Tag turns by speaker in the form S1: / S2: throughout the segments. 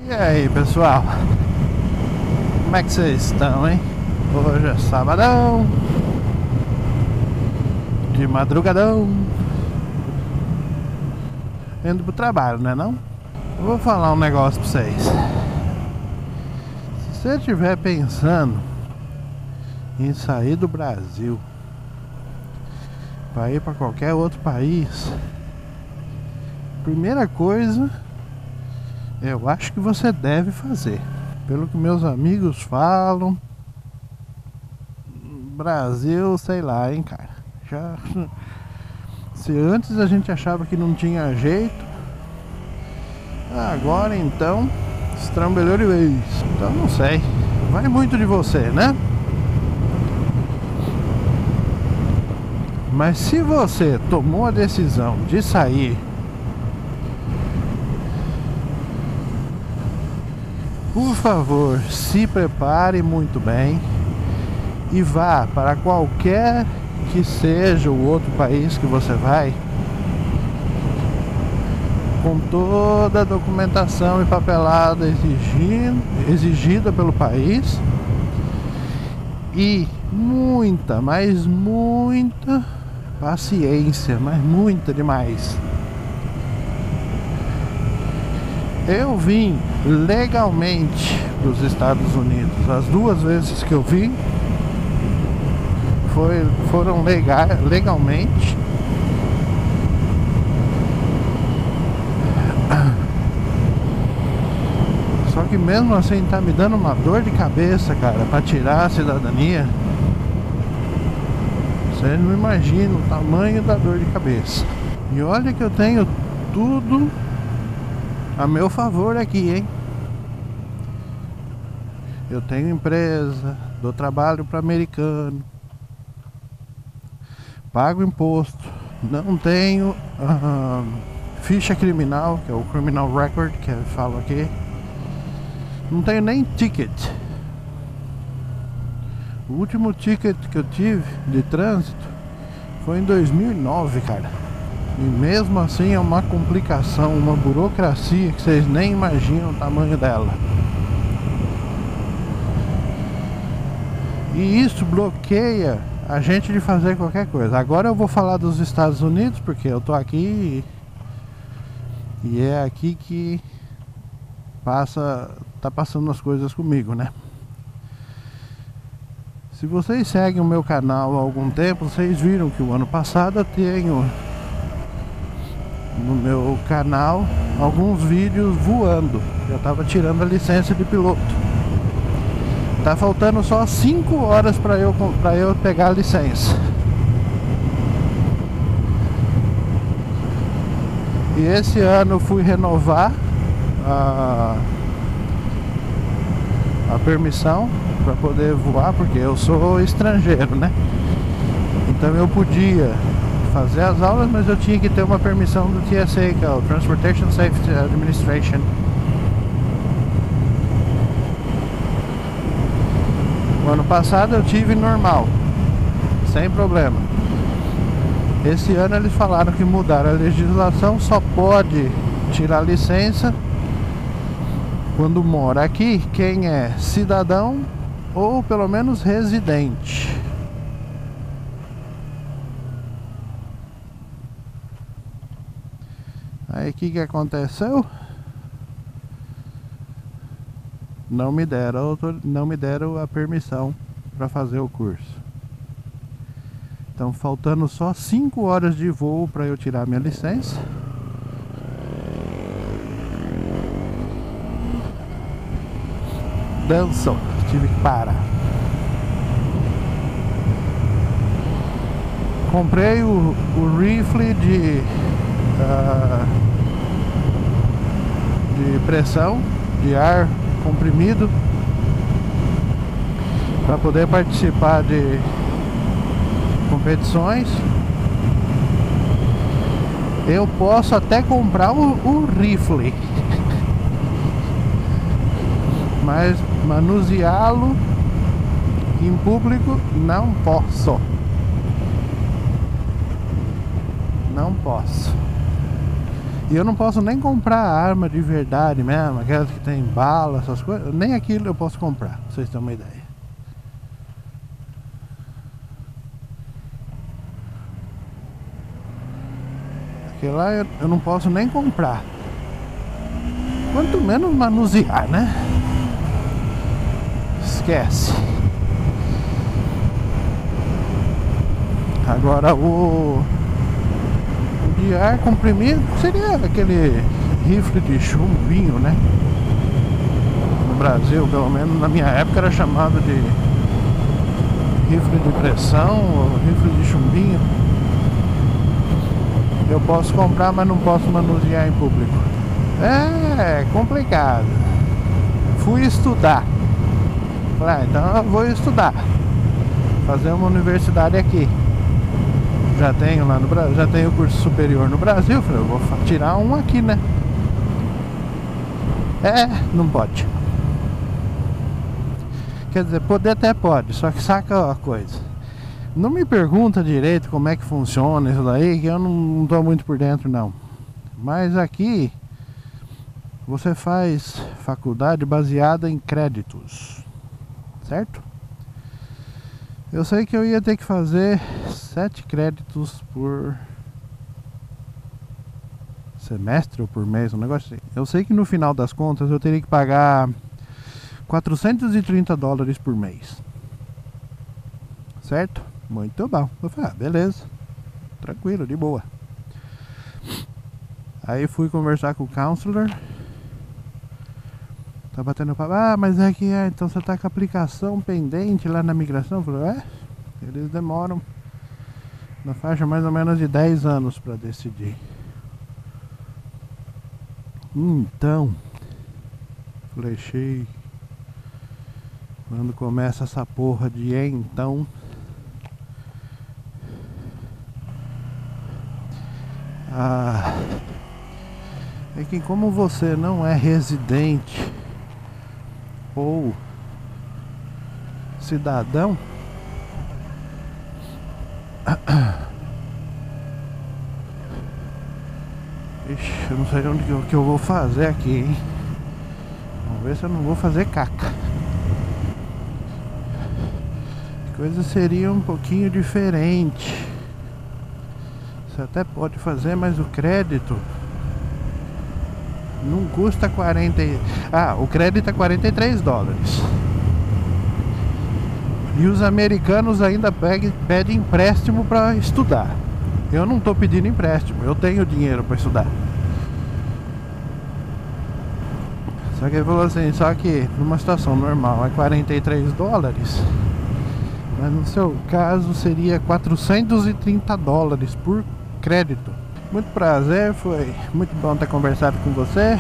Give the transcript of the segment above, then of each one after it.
S1: E aí, pessoal? Como é que vocês estão, hein? Hoje é sabadão, de madrugadão, indo pro trabalho, né não? Eu vou falar um negócio pra vocês. Se você estiver pensando em sair do Brasil para ir para qualquer outro país, primeira coisa eu acho que você deve fazer, pelo que meus amigos falam, Brasil, sei lá, hein, cara. Já, se antes a gente achava que não tinha jeito, agora então estrambelhou de vez. Então não sei, vai muito de você, né? Mas se você tomou a decisão de sair, por favor, se prepare muito bem e vá para qualquer que seja o outro país que você vai, com toda a documentação e papelada exigida pelo país, e muita, mas muita paciência, mas muita demais. Eu vim legalmente para os Estados Unidos. As duas vezes que eu vim foram legalmente. Só que mesmo assim tá me dando uma dor de cabeça, cara, para tirar a cidadania. Você não imagina o tamanho da dor de cabeça. E olha que eu tenho tudo a meu favor aqui, hein? Eu tenho empresa, dou trabalho para americano, pago imposto, não tenho ficha criminal, que é o criminal record que eu falo aqui, não tenho nem ticket. O último ticket que eu tive de trânsito foi em 2009, cara. E mesmo assim é uma complicação, uma burocracia que vocês nem imaginam o tamanho dela. E isso bloqueia a gente de fazer qualquer coisa. Agora eu vou falar dos Estados Unidos, porque eu tô aqui e é aqui que tá passando as coisas comigo, né? Se vocês seguem o meu canal há algum tempo, vocês viram que o ano passado eu tenho no meu canal alguns vídeos voando. Eu tava tirando a licença de piloto. Tá faltando só 5 horas para eu pegar a licença. E esse ano eu fui renovar a permissão para poder voar, porque eu sou estrangeiro, né? Então eu podia fazer as aulas, mas eu tinha que ter uma permissão do TSA, que é o Transportation Safety Administration. O ano passado eu tive normal, sem problema. Esse ano eles falaram que mudaram a legislação, só pode tirar licença quando mora aqui quem é cidadão ou pelo menos residente. Aí o que aconteceu? Não me deram a permissão para fazer o curso. Então faltando só 5 horas de voo para eu tirar minha licença. Dançam, tive que parar. Comprei o rifle de pressão, de ar comprimido, para poder participar de competições. Eu posso até comprar o rifle, mas manuseá-lo em público não posso. Não posso. E eu não posso nem comprar arma de verdade mesmo, aquelas que tem bala, essas coisas. Nem aquilo eu posso comprar, pra vocês terem uma ideia. Aquilo lá eu não posso nem comprar. Quanto menos manusear, né? Esquece. Agora o de ar comprimido seria aquele rifle de chumbinho, né? No Brasil, pelo menos na minha época, era chamado de rifle de pressão ou rifle de chumbinho. Eu posso comprar, mas não posso manusear em público. É complicado. Fui estudar. Falei, então eu vou estudar. Fazer uma universidade aqui. Já tenho lá no Brasil, já tenho curso superior no Brasil. Falei, eu vou tirar um aqui, né? Não pode. Quer dizer, poder até pode, só que saca a coisa. Não me pergunta direito como é que funciona isso daí, que eu não tô muito por dentro não. Mas aqui você faz faculdade baseada em créditos, certo? Eu sei que eu ia ter que fazer 7 créditos por semestre ou por mês, um negócio assim. Eu sei que no final das contas eu teria que pagar $430 por mês, certo? Muito bom. Eu falei, beleza, tranquilo, de boa. Aí fui conversar com o counselor. Tá batendo papo, mas é que então você tá com a aplicação pendente lá na migração. Eu falei, eles demoram na faixa mais ou menos de 10 anos pra decidir. Então, flechei. Quando começa essa porra de então. É que como você não é residente ou cidadão, ixi, eu não sei onde que eu vou fazer aqui, hein? Vamos ver se eu não vou fazer caca. A coisa seria um pouquinho diferente. Você até pode fazer, mas o crédito não custa 40. O crédito é $43. E os americanos ainda pedem empréstimo para estudar. Eu não estou pedindo empréstimo, eu tenho dinheiro para estudar. Só que ele falou assim, só que numa situação normal é $43, mas no seu caso seria $430 por crédito. Muito prazer, foi muito bom ter conversado com você.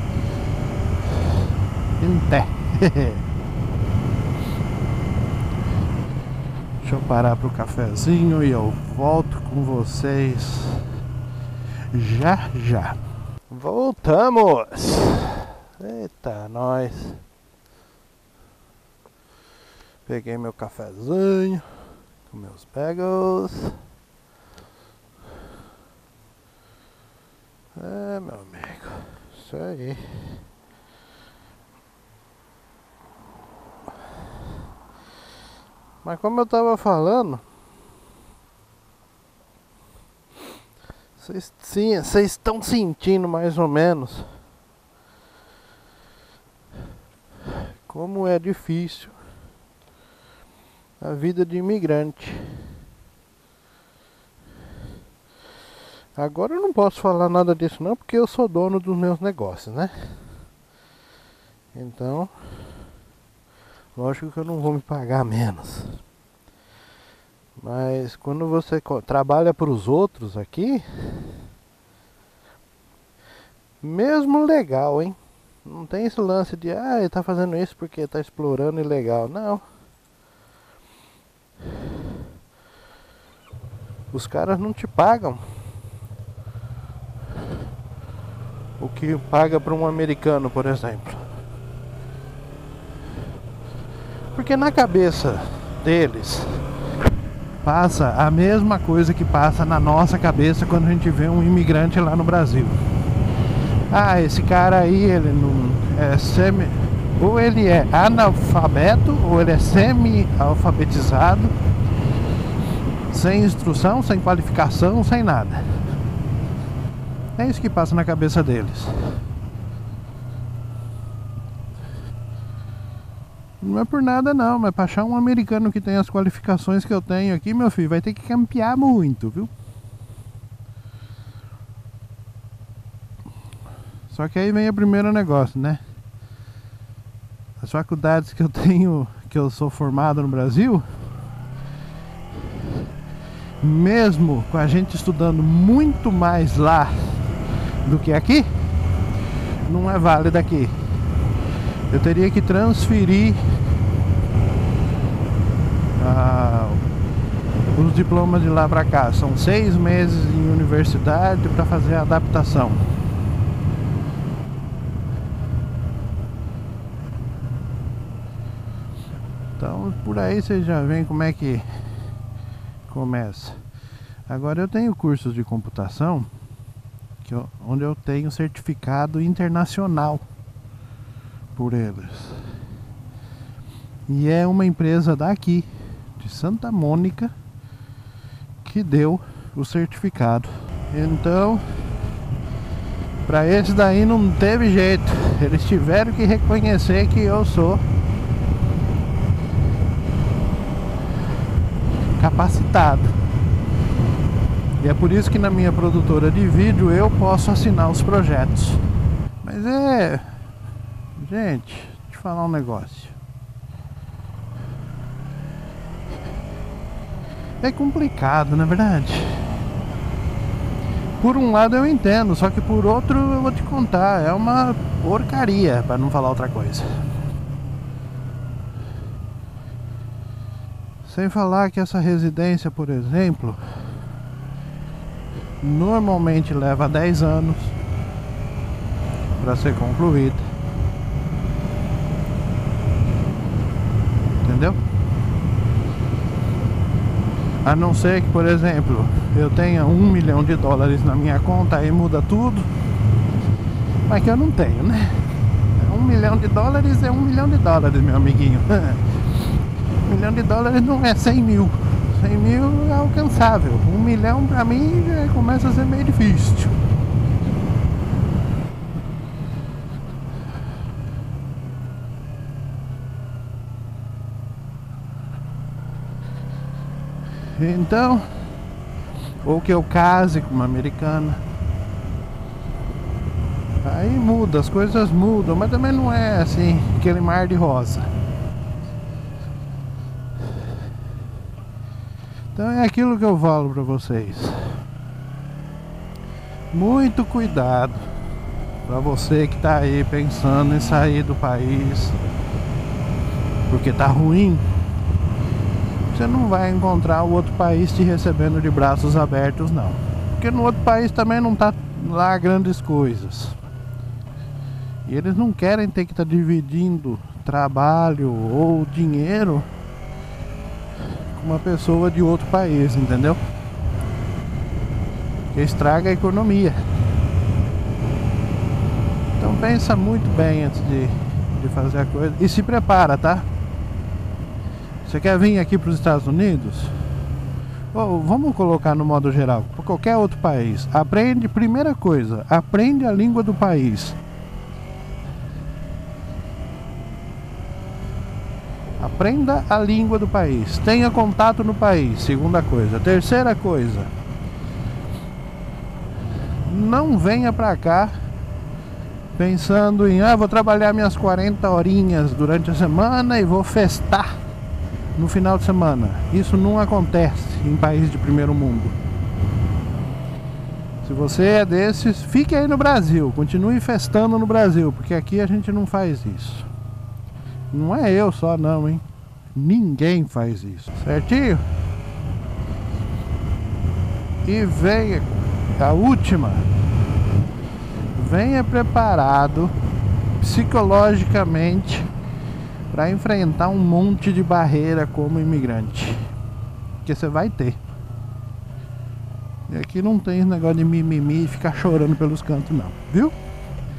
S1: Até. Deixa eu parar pro cafezinho e eu volto com vocês já já. Voltamos! Eita, nós. Peguei meu cafezinho com meus bagels. Meu amigo, isso aí. Mas como eu tava falando, vocês estão sentindo mais ou menos como é difícil a vida de imigrante. Agora eu não posso falar nada disso não, porque eu sou dono dos meus negócios, né? Então, lógico que eu não vou me pagar menos. Mas quando você trabalha para os outros aqui, mesmo legal, hein? Não tem esse lance de, ele tá fazendo isso porque tá explorando ilegal. Não. Os caras não te pagam o que paga para um americano, por exemplo. Porque na cabeça deles passa a mesma coisa que passa na nossa cabeça quando a gente vê um imigrante lá no Brasil. Ah, esse cara aí, ele não é semi... Ou ele é analfabeto, ou ele é semi-alfabetizado, sem instrução, sem qualificação, sem nada. É isso que passa na cabeça deles. Não é por nada não, mas pra achar um americano que tem as qualificações que eu tenho aqui, meu filho, vai ter que campear muito, viu? Só que aí vem o primeiro negócio, né? As faculdades que eu tenho, que eu sou formado no Brasil, mesmo com a gente estudando muito mais lá do que aqui, não é válida aqui. Eu teria que transferir os diplomas de lá pra cá. São 6 meses em universidade para fazer a adaptação. Então por aí você já vê como é que começa. Agora eu tenho cursos de computação onde eu tenho certificado internacional por eles. E é uma empresa daqui, de Santa Mônica, que deu o certificado. Então, para esse daí não teve jeito. Eles tiveram que reconhecer que eu sou capacitado. E é por isso que na minha produtora de vídeo eu posso assinar os projetos. Mas gente, deixa eu te falar um negócio. É complicado, não é verdade? Por um lado eu entendo, só que por outro eu vou te contar, é uma porcaria, para não falar outra coisa. Sem falar que essa residência, por exemplo, normalmente leva 10 anos para ser concluída. Entendeu? A não ser que, por exemplo, eu tenha $1 milhão na minha conta, aí muda tudo. Mas que eu não tenho, né? $1 milhão é $1 milhão, meu amiguinho. $1 milhão não é 100 mil. 100 mil é alcançável. 1 milhão pra mim já começa a ser meio difícil. Então, ou que eu case com uma americana, aí muda, as coisas mudam, mas também não é assim, aquele mar de rosa. Então é aquilo que eu falo pra vocês. Muito cuidado pra você que tá aí pensando em sair do país porque tá ruim. Você não vai encontrar o outro país te recebendo de braços abertos, não. Porque no outro país também não tá lá grandes coisas. E eles não querem ter que estar dividindo trabalho ou dinheiro com uma pessoa de outro país, entendeu? Que estraga a economia. Então pensa muito bem antes de fazer a coisa. E se prepara, tá? Você quer vir aqui para os Estados Unidos? Ou vamos colocar no modo geral, para qualquer outro país. Aprende, primeira coisa, aprende a língua do país. Aprenda a língua do país. Tenha contato no país, segunda coisa. Terceira coisa, não venha pra cá pensando em vou trabalhar minhas 40 horinhas durante a semana e vou festar no final de semana. Isso não acontece em país de primeiro mundo. Se você é desses, fique aí no Brasil, continue festando no Brasil, porque aqui a gente não faz isso. Não é eu só não, hein? Ninguém faz isso, certinho? E venha, a última, venha preparado psicologicamente para enfrentar um monte de barreira como imigrante, que você vai ter. E aqui não tem esse negócio de mimimi e ficar chorando pelos cantos não, viu?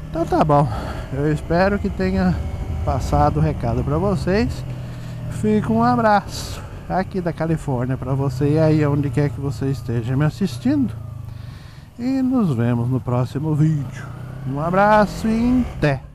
S1: Então tá bom, eu espero que tenha passado o recado para vocês. Fica um abraço aqui da Califórnia para você e aí onde quer que você esteja me assistindo. E nos vemos no próximo vídeo. Um abraço e até!